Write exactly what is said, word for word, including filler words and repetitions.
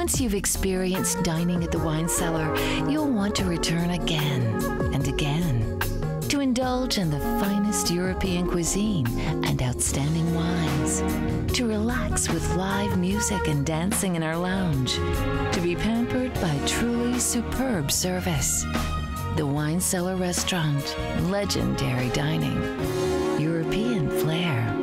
Once you've experienced dining at the Wine Cellar, you'll want to return again and again to indulge in the finest European cuisine and outstanding wines, to relax with live music and dancing in our lounge, to be pampered by truly superb service. The Wine Cellar Restaurant, legendary dining, European flair.